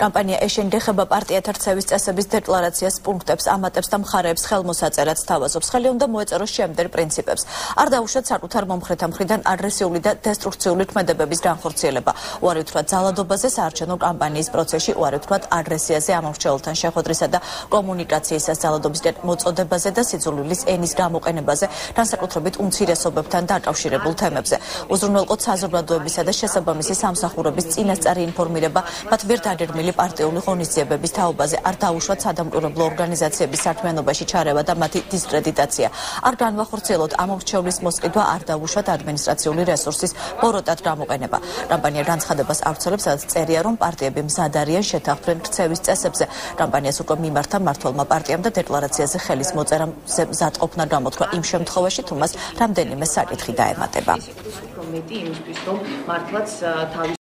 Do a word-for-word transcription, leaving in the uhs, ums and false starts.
კამპანია ეშენდეხება პარტიათა რცევის წესების დეკლარაციას პუნქტებს ამატებს და მხარეებს ხელმოსაწერად სთავაზობს. Ხელი უნდა მოეწეროს შემდერ პრინციპებს. არ დაუშვათ საკუთარ მომხრეთა მხრიდან აგრესიული და დესტრუქციული ქმედებების განხორციელება. უარი ვთქვათ ძალადობაზე საარჩევნო კამპანიის პროცესში, უარი ვთქვათ აგრესიაზე ამორჩეულთან შეხვედრისა და კომუნიკაციის ძალადობისკენ მოწოდებაზე და სიძულვილის ენის გამოყენებაზე, განსაკუთრებით უმცირესობებთან დაკავშირებულ თემებზე. უზრუნველყოთ საზოგადოებისა და შესაბამისი სამსახურების წინასწარი ინფორმირება მათ მიერ დაგეგმილი პარტიული ღონისძიებების თაობაზე. არ დაუშვათ სადამკვირვებლო ორგანიზაციების საქმიანობაში ჩარევა და მათი დისკრედიტაცია. არ განვახორციელოთ ამორჩევლის მოსყიდვა, არ დაუშვათ ადმინისტრაციული რესურსის ბოროტად გამოყენება. კამპანია განცხადებას ავრცელებს, სადაც წერია, რომ პარტიები მზად არიან შეთანხმდნენ ქცევის წესებზე. კამპანიას უკვე მიმართა მმართველმა პარტიამ და დეკლარაციაზე ხელის მოწერაზე მზადყოფნა გამოთქვა იმ შემთხვევაში, თუ მას რამდენიმე საკითხი დაემატება.